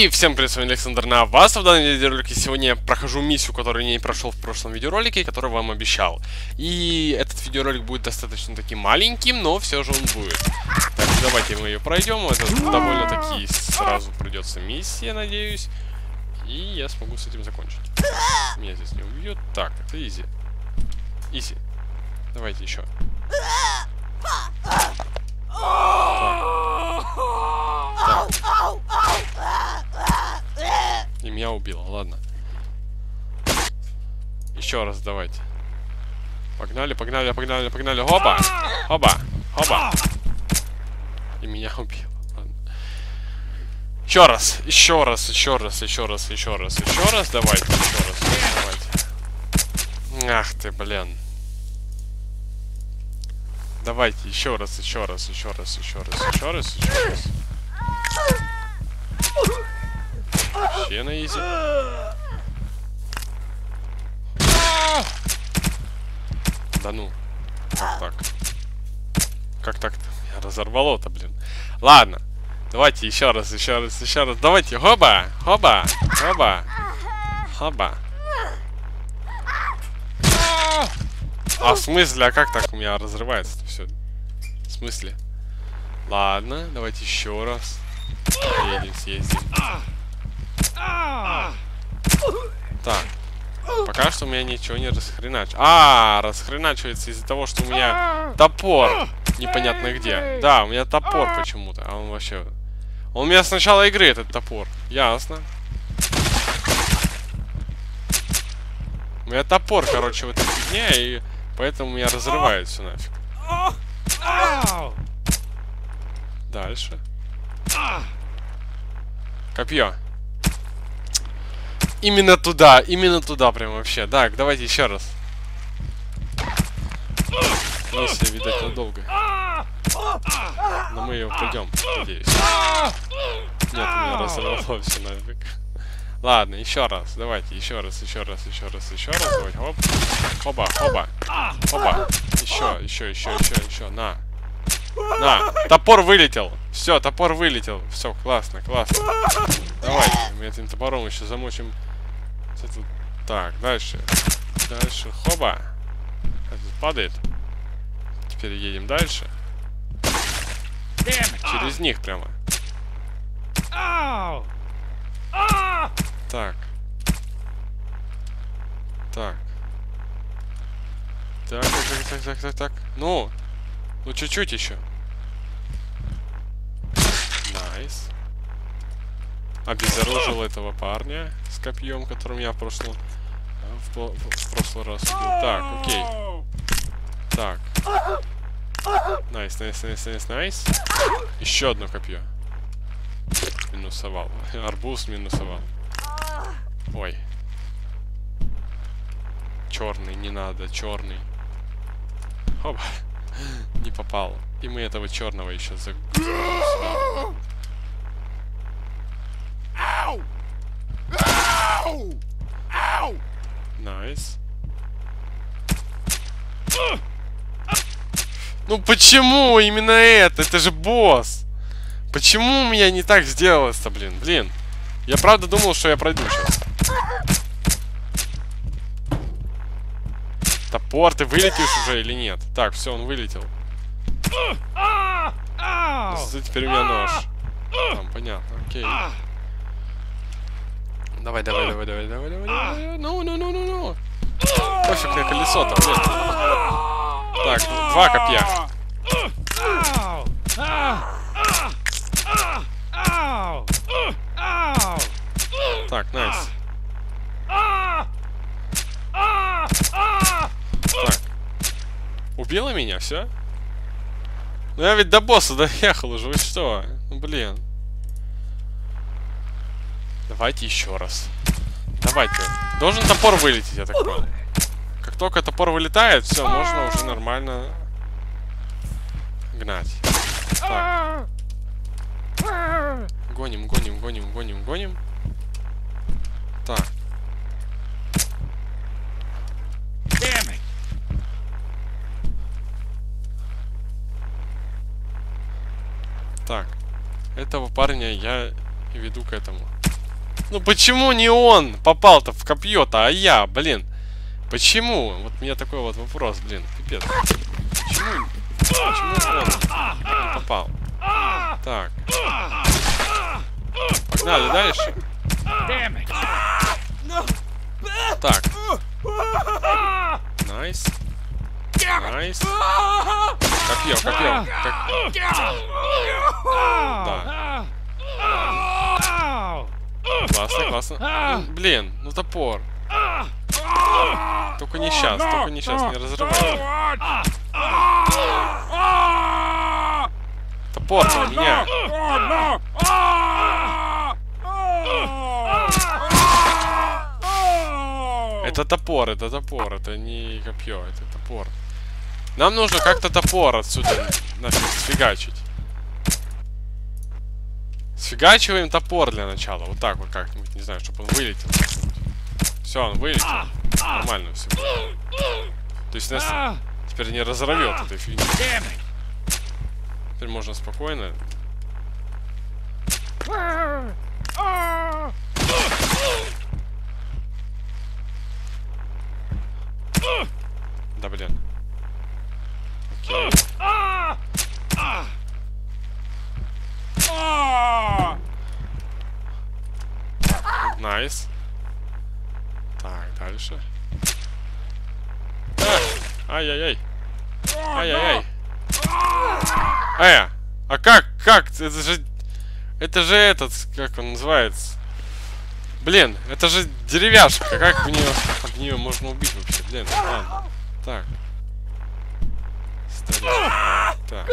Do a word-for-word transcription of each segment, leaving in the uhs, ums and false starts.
И всем привет, с вами Александр на вас. В данном видеоролике сегодня я прохожу миссию, которую не прошел в прошлом видеоролике, который вам обещал. И этот видеоролик будет достаточно таки маленьким, но все же он будет. Так, давайте мы ее пройдем. Это довольно-таки сразу придется миссия, надеюсь. И я смогу с этим закончить. Меня здесь не убьют. Так, это изи. Изи. Давайте еще. Так. И меня убило, ладно. Еще раз давайте. Погнали, погнали, погнали, погнали. Хоба! Хоба! Хоба! И меня убило. Ладно. Еще раз, еще раз, еще раз, еще раз, еще раз, еще раз. Давайте, еще раз. Давайте. Ах ты, блин. Давайте, еще раз, еще раз, еще раз, еще раз, еще раз, еще раз. Вообще на изи. Да ну. Как так? Как так-то? Меня разорвало-то, блин. Ладно. Давайте еще раз, еще раз, еще раз. Давайте. Хоба! Хоба! Хоба! Хоба! А в смысле? А как так у меня разрывается-то все? В смысле? Ладно, давайте еще раз. Едем, съездим. Так. Пока что у меня ничего не расхреначивается. А, расхреначивается из-за того, что у меня топор непонятно где. Да, у меня топор почему-то. А он вообще... Он у меня с начала игры, этот топор. Ясно. У меня топор, короче, в этой фигне, и поэтому меня разрывает все нафиг. Дальше. Копье. Именно туда, именно туда прям вообще. Так, давайте еще раз. Миссия, видать, надолго. Но мы ее пройдем, надеюсь. Нет, у меня разорвало все нафиг. Ладно, еще раз, давайте, еще раз, еще раз, еще раз, еще раз. Давайте, хоп. Хоба, хоба. Хоба. Еще, еще, еще, еще, еще. На. На. Топор вылетел. Все, топор вылетел. Все, классно, классно. Давайте, мы этим топором еще замочим. Так, дальше. Дальше. Хоба. Этот падает. Теперь едем дальше. Через них прямо. Так. Так. Так, так, так, так, так, так, так. Ну. Ну, чуть-чуть еще. Найс. Обезоружил этого парня с копьем, которым я в прошлом, в, в, в прошлый раз убил. Так, окей. Так. Найс, найс, найс, найс, найс. Еще одно копье. Минусовал. Арбуз минусовал. Ой. Черный, не надо, черный. Оба. Не попал. И мы этого черного еще загрузили. Найс. Ну почему именно это? Это же босс. Почему у меня не так сделалось-то, блин? Блин. Я правда думал, что я пройду сейчас. Топор, ты вылетишь уже или нет? Так, все, он вылетел. Теперь у меня нож. Там, понятно, окей. Давай, давай, давай, давай, давай, давай, давай. Ну, ну, ну, ну, ну. Пофиг на колесо-то, блин. Так, два копья. Так, найс. Так. Убила меня, все? Ну я ведь до босса доехал уже, вы что? Ну блин. Давайте еще раз. Давайте. Должен топор вылететь, я так понял. Как только топор вылетает, все, можно уже нормально гнать. Так. Гоним, гоним, гоним, гоним, гоним. Так. Так. Этого парня я веду к этому. Ну почему не он попал-то в копье-то, а я, блин? Почему? Вот у меня такой вот вопрос, блин, пипец. Почему? Почему он не попал? Так. Погнали дальше. Так. Найс. Найс. Копье, копье. Как... Да. Классно, классно. Блин, ну топор. Только не сейчас, только не сейчас, не разрывай. Топор на меня. Это топор, это топор, это не копье, это топор. Нам нужно как-то топор отсюда нафиг сфигачить. Сфигачиваем топор для начала. Вот так вот как-нибудь, не знаю, чтобы он вылетел. Все, он вылетел. Нормально все. То есть нас теперь не разорвет этой фигни. Теперь можно спокойно. Да блин. Окей. Найс. Так, дальше. Ай-яй-яй. Ай-яй-яй. Э, а как, как? Это же... Это же этот, как он называется? Блин, это же деревяшка. Как в нее, в нее можно убить вообще? Блин, ладно. Так. Старик. Так.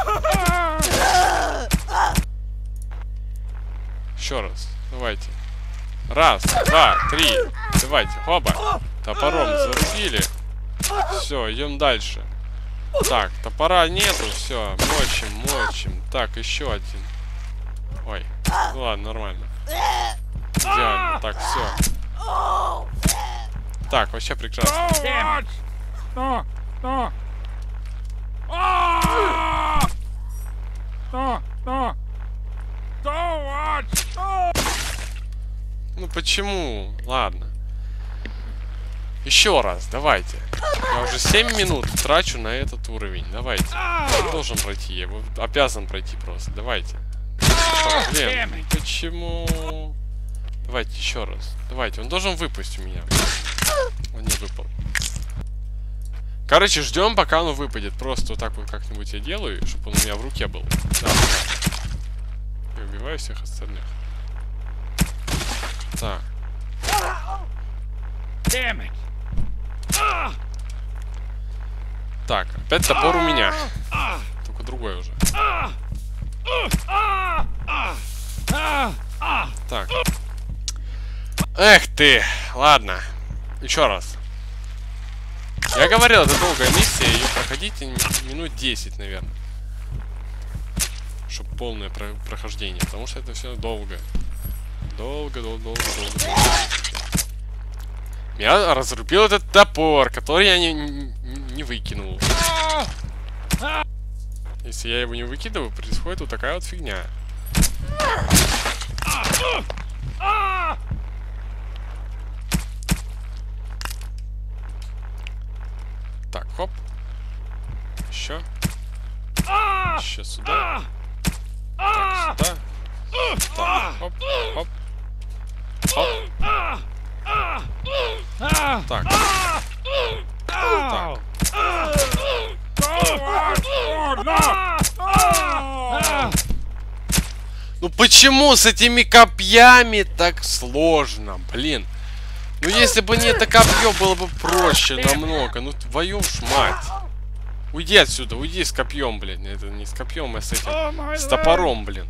Еще раз. Давайте. Раз, два, три. Давайте. Хоба. Топором зарубили. Все, идем дальше. Так, топора нету. Все, мочим, мочим. Так, еще один. Ой. Ну ладно, нормально. Идеально. Так, все. Так, вообще прекрасно. Ну почему? Ладно. Еще раз, давайте. Я уже семь минут трачу на этот уровень. Давайте. Я должен пройти. Я его обязан пройти просто. Давайте. Блин, почему? Давайте еще раз. Давайте. Он должен выпасть у меня. Он не выпал. Короче, ждем, пока он выпадет. Просто вот так вот как-нибудь я делаю, чтобы он у меня в руке был. Да, я убиваю всех остальных. Так. Так, опять топор у меня. Только другой уже. Так. Эх ты. Ладно. Еще раз. Я говорил, это долгая миссия. Ее проходите минут десять, наверное. Чтобы полное про прохождение. Потому что это все долго. Долго, долго, долго, долго, долго. Я разрубил этот топор, который я не, не, не выкинул. Если я его не выкидываю, происходит вот такая вот фигня. Так, хоп. Еще. Еще сюда. Так, сюда. Так, хоп, хоп. Хоп. Так. Так. Ну почему с этими копьями так сложно, блин? Ну если бы не это копье, было бы проще намного. Ну твою ж мать. Уйди отсюда, уйди с копьем, блин. Это не с копьем, а с этим. С топором, блин.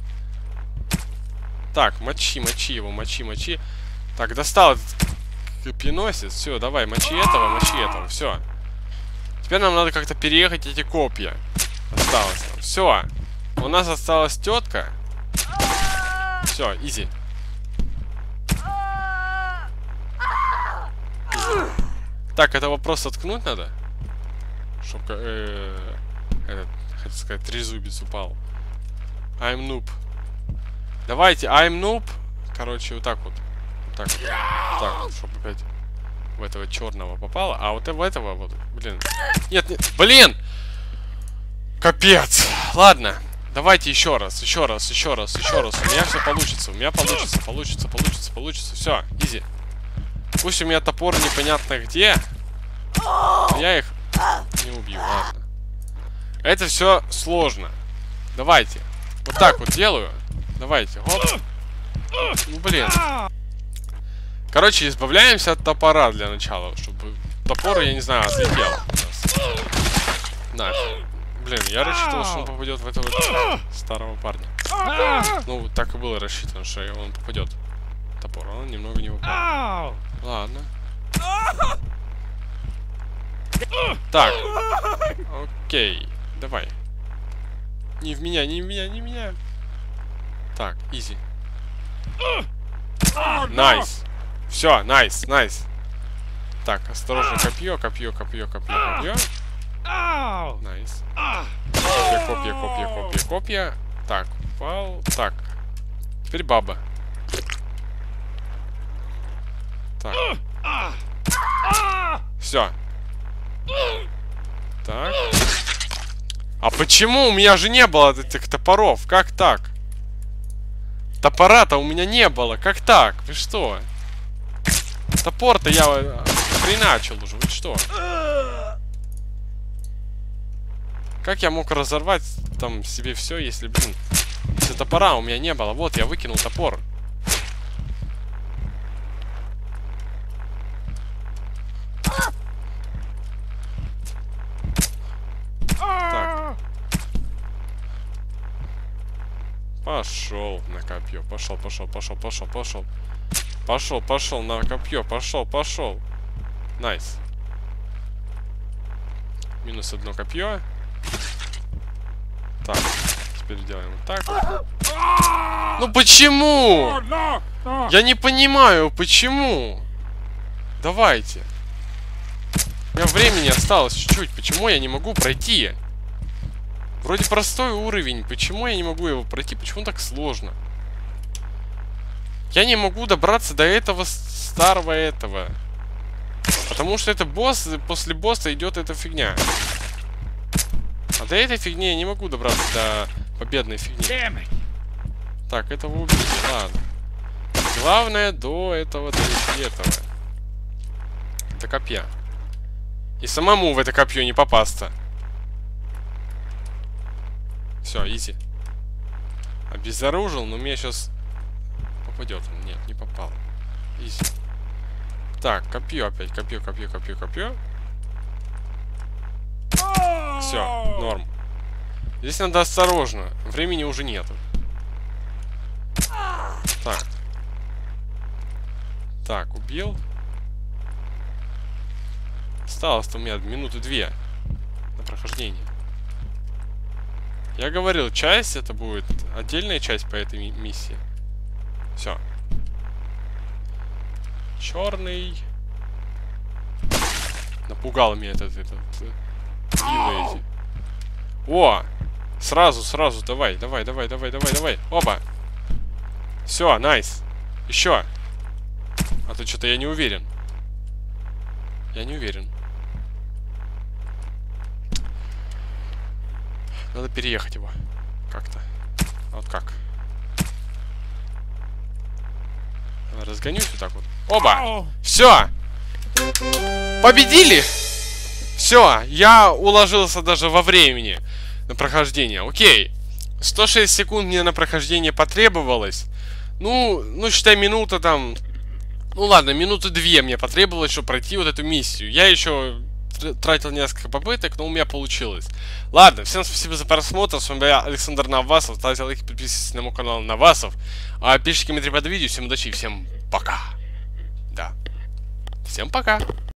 Так, мочи, мочи его, мочи, мочи. Так, достал этот копьеносец. Все, давай, мочи этого, мочи этого. Все. Теперь нам надо как-то переехать эти копья. Осталось. Все. У нас осталась тетка. Все, изи. Так, этого просто ткнуть надо. Чтоб э, этот, хотел сказать, трезубец упал. I'm noob. Давайте, I'm noob. короче, вот так вот. Вот так вот. Вот так вот, чтобы опять в этого черного попало. А вот в этого вот, блин. Нет, нет, блин! Капец. Ладно. Давайте еще раз, еще раз, еще раз, еще раз. У меня все получится. У меня получится, получится, получится, получится. Все, изи. Пусть у меня топор непонятно где. Я их не убью, ладно. Это все сложно. Давайте. Вот так вот делаю. Давайте. Хоп. Ну, блин. Короче, избавляемся от топора для начала. Чтобы топор, я не знаю, отлетел. Нафиг. Блин, я рассчитывал, что он попадет в этого старого парня. Ну, так и было рассчитано, что он попадет. Топор, он немного не попал. Ладно. Так. Окей. Давай. Не в меня, не в меня, не в меня. Так, изи. Найс. Все, найс, найс. Так, осторожно, копье, копье, копье, копье, копье. Найс. Копья, копья, копья, копья, копья. Так, упал. Так. Теперь баба. Так. Все. Так. А почему? У меня же не было этих топоров. Как так? Топора-то у меня не было. Как так? Вы что? Топор-то я хреначил уже. Вы что? Как я мог разорвать там себе все, если, блин, если топора у меня не было? Вот, я выкинул топор. Так. Пошел на копье. Пошел, пошел, пошел, пошел, пошел. Пошел, пошел на копье. Пошел, пошел. Найс. Минус одно копье. Так, теперь делаем вот так вот. Ну почему? Я не понимаю, почему? Давайте. У меня времени осталось чуть-чуть. Почему я не могу пройти? Вроде простой уровень. Почему я не могу его пройти? Почему так сложно? Я не могу добраться до этого старого этого. Потому что это босс, после босса идет эта фигня. А до этой фигни я не могу добраться до победной фигни. Так, этого убили, ладно. Главное до этого дойти этого. До копья. И самому в это копье не попасться. Все, изи. Обезоружил, но мне сейчас попадет. Нет, не попал. Изи. Так, копье опять. Копье, копье, копье, копье. Все, норм. Здесь надо осторожно. Времени уже нету. Так. Так, убил. Осталось-то у меня минуты две на прохождение. Я говорил, часть это будет отдельная часть по этой ми миссии. Все. Черный. Напугал меня этот, этот вилы эти. О! Сразу, сразу, давай, давай, давай, давай, давай, давай. Оба! Все, найс. Еще. А то что-то я не уверен. Я не уверен. Надо переехать его. Как-то. Вот как. Разгонюсь вот так вот. Оба! Все! Победили! Все, я уложился даже во времени на прохождение. Окей. сто шесть секунд мне на прохождение потребовалось. Ну, ну считай, минута там... Ну ладно, минуты две мне потребовалось, чтобы пройти вот эту миссию. Я еще тратил несколько попыток, но у меня получилось. Ладно, всем спасибо за просмотр. С вами был Александр Навасов. Ставьте лайки, подписывайтесь на мой канал Навасов. А пишите комментарии под видео. Всем удачи и всем пока. Да. Всем пока.